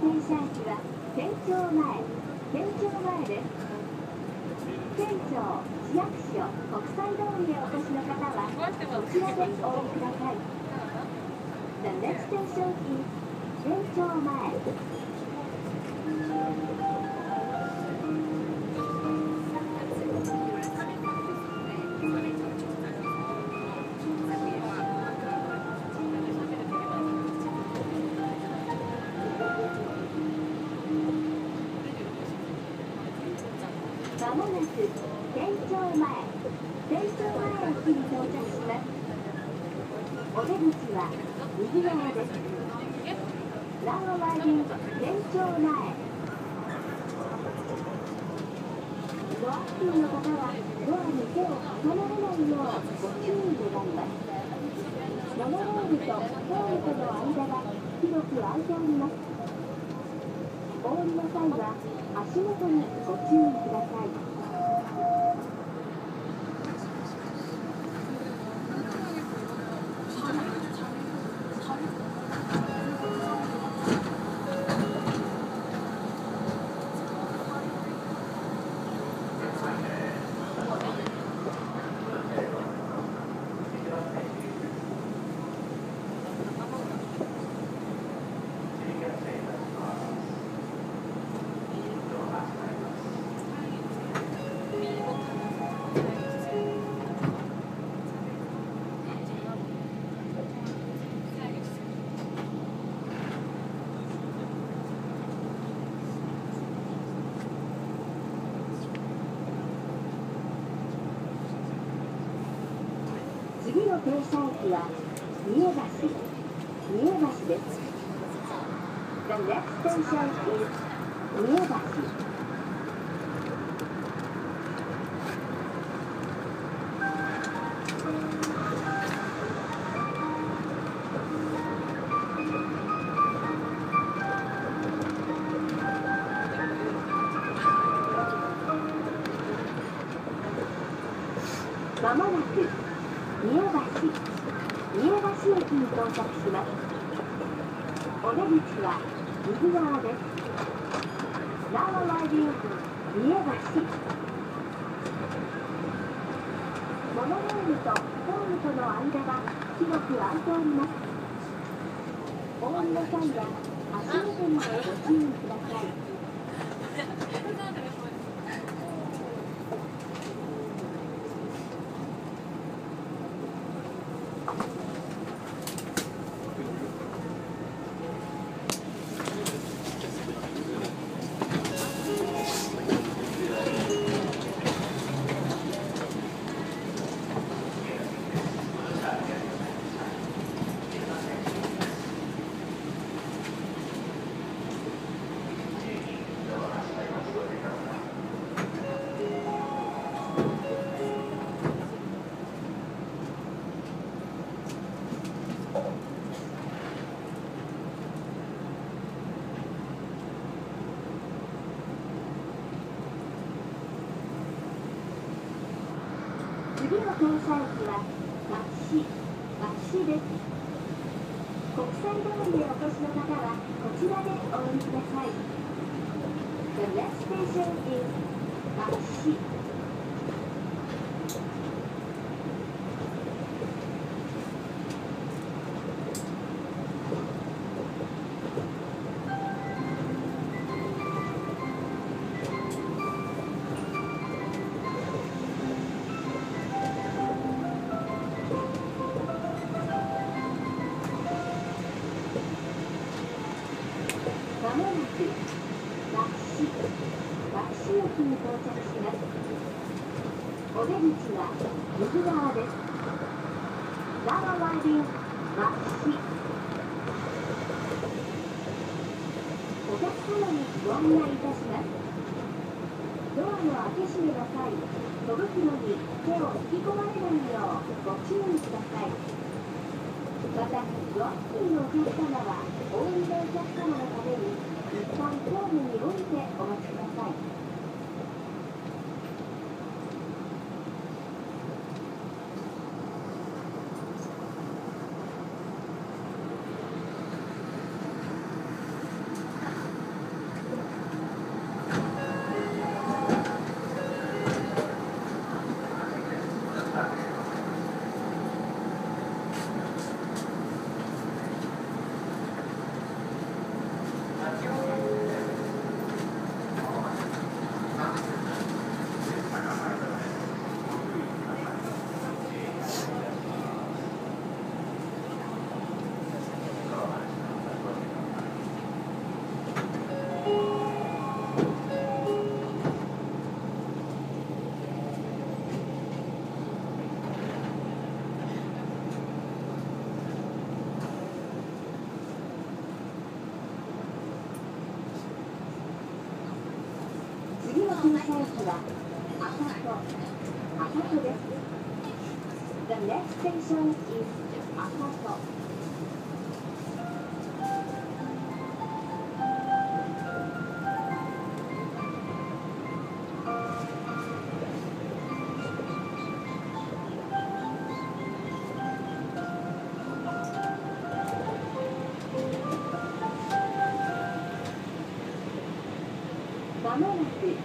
停車駅は県庁前です。県庁、市役所、国際通りへお越しの方はこちらでお降りください。The next station is 県庁前。まもなく県庁前駅に到着します。お出口は右側です。Now arriving 県庁前。ドア付近の方はドアに手を挟まれないようご注意願います。モノレールとホームとの間が広く空いております。お降りの際は足元にご注意ください。次の停車駅は三重橋です。The next station is 三重橋。まもなく三重橋駅に到着します。お出口は右側です。Now arriving 三重橋。モノレールとホームとの間が広く空いております。お降りの際は足元にご注意ください。次の停車駅は松市です。国際通りへお越しの方はこちらでお降りください。The next station is 松市。まもなく松市駅に到着します。お出口は右側です。Now arriving 松市。お客様にご案内いたします。ドアの開け閉めの際、戸袋に手を引き込まれないようご注意ください。また、ドア付近のお客様はお降りのお客様のために一旦ホームに降りてお待ちください。 次の停車駅は浅戸です。The next station is 浅戸。まもなく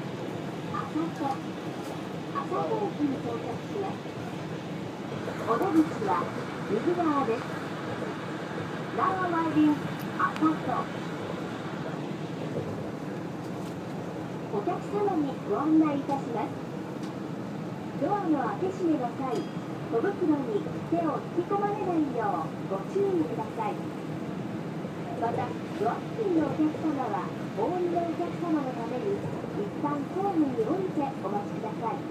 浅戸駅に到着します。お出口は右側です。Now arriving 浅戸。お客様にご案内いたします。ドアの開け閉めの際、小袋に手を引き込まれないようご注意ください。また、ドア付近のお客様はお降りのお客様のために一旦ホームに降りてお待ちください。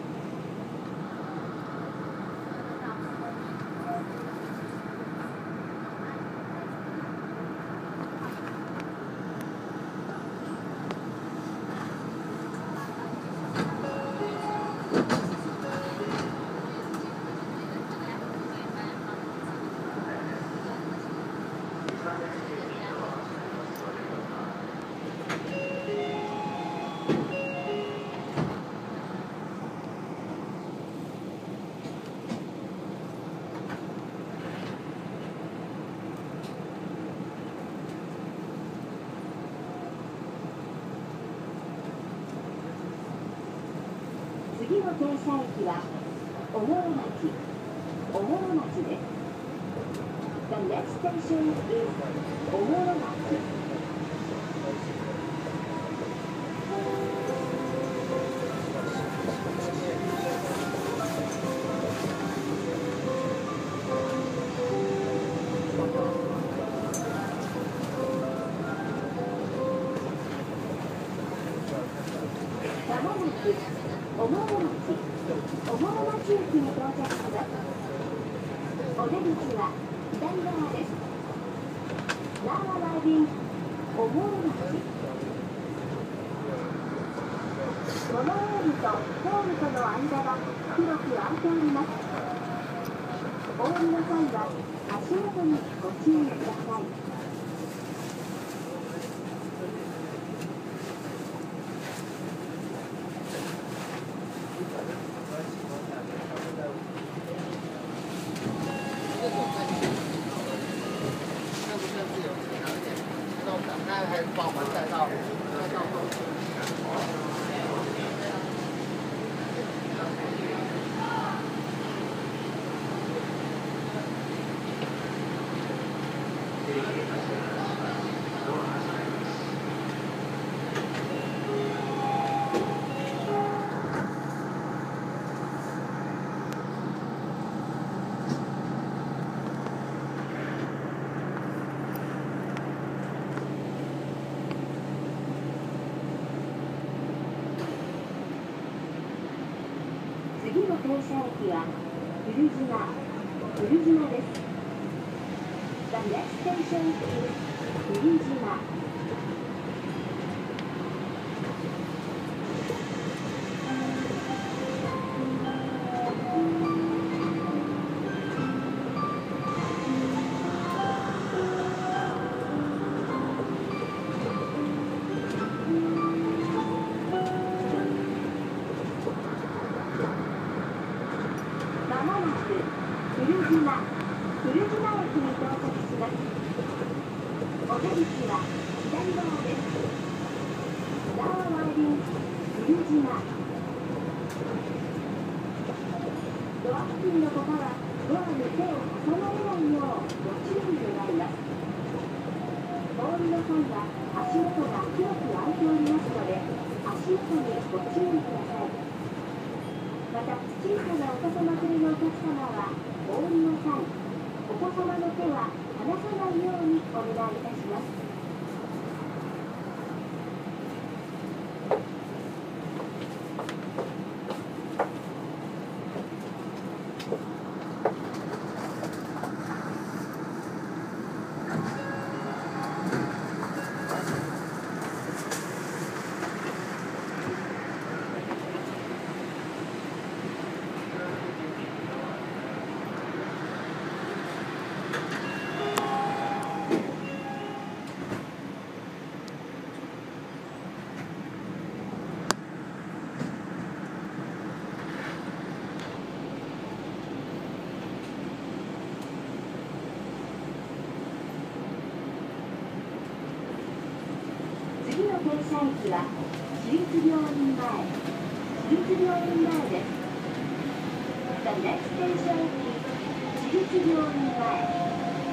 次の停車駅は小諸町です。The next station is 小諸町。まもなく小諸町駅に到着します。お出口は左側です。Now arriving 小諸町。このようにとホームとの間が広く空いております。お降りの際は足元にご注意ください。 还帮我们带到次の停車駅は古島です。The next station is 古島。まもなく古島駅に到着します。お出口は左側です。Now arriving 古島。ドア付近の方はドアに手を挟まれないようご注意願います。お降りの際は足元が広く開いておりますので、足元にご注意ください。また、小さなお子様連れのお客様はお降りの際、お子様の手は離さないようにお願いいたします。 次の停車駅は私立病院前、私立病院前です。The next station is 私立病院前。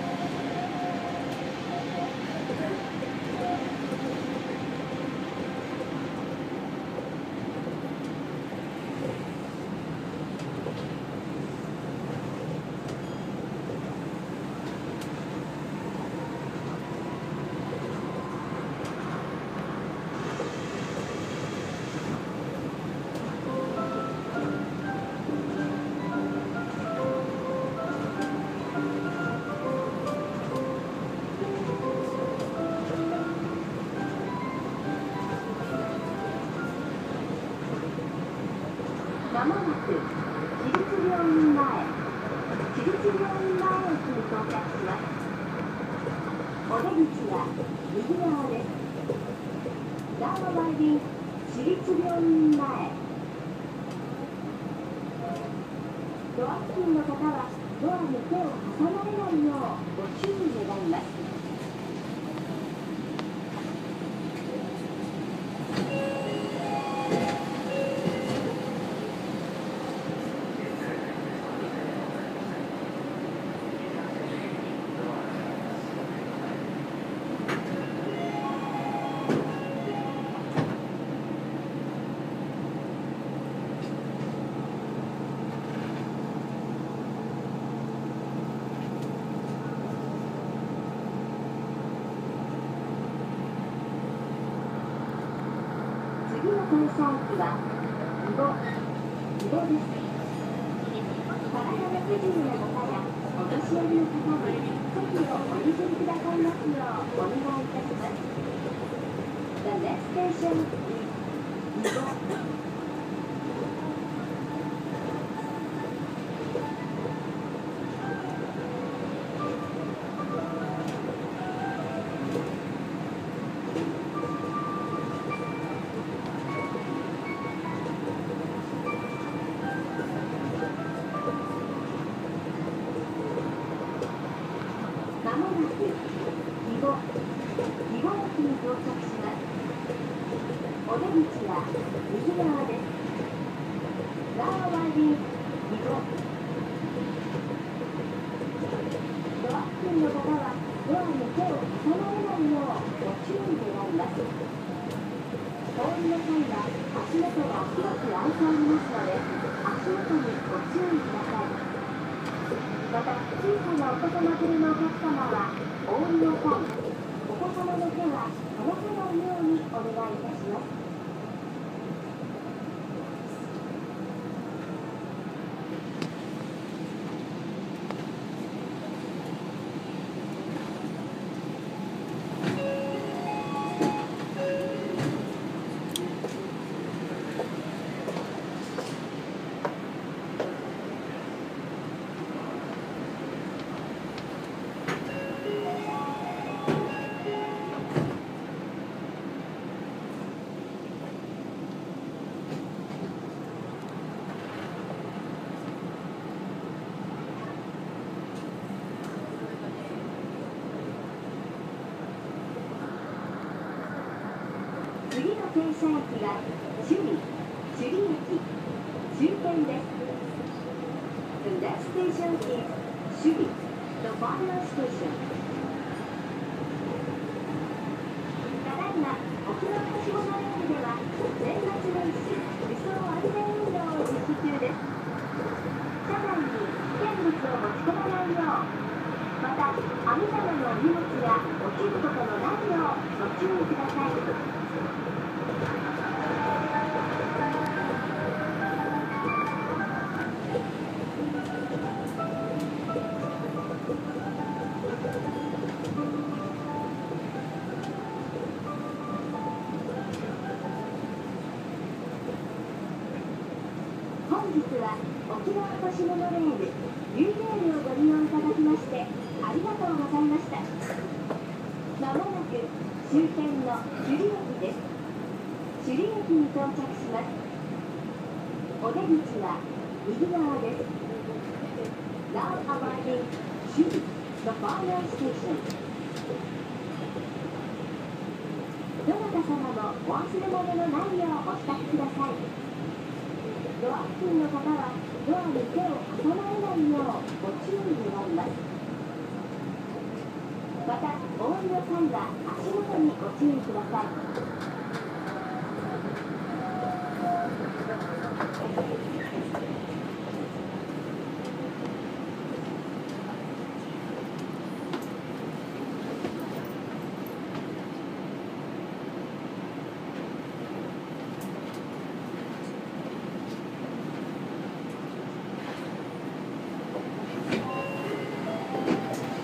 まもなく私立病院前、私立病院前駅に到着します。お出口は右側です。Now arriving 私立病院前。ドア付近の方はドアに手を挟まれないようご注意願います。次の停車駅はイボです。体が不自由な方やお年寄りの方に席をお譲りくださいますようお願いいたします。The next station is イボ。まもなくイボ駅に到着します。お出口は右側です。Now arriving イボ。ドア付近の方はドアに手を挟まれないようご注意願います。お降りの際は足元が広く開いておりますので、足元にご注意ください。また、小さなお子様連れのお客様は、お降りの際、お子様の手は離さないようにお願いいたします。次の停車駅は首里駅、終点です。The next station is 首里 the final station。ただいま沖縄はしごの駅では年末年始輸送安全運動を実施中です。車内に危険物を持ち込まないよう、また網棚の荷物が落ちることのないようご注意ください。本日は沖縄都市モノレール U レールをご利用いただきましてありがとうございました。まもなく終点の首里駅です。首里駅に到着します。お出口は右側です。Now arriving 首里 the final station。 どなた様もお忘れ物のないようお支度ください。ドア付近の方はドアに手を挟まれないようご注意願います。また、お降りの際は足元にご注意ください。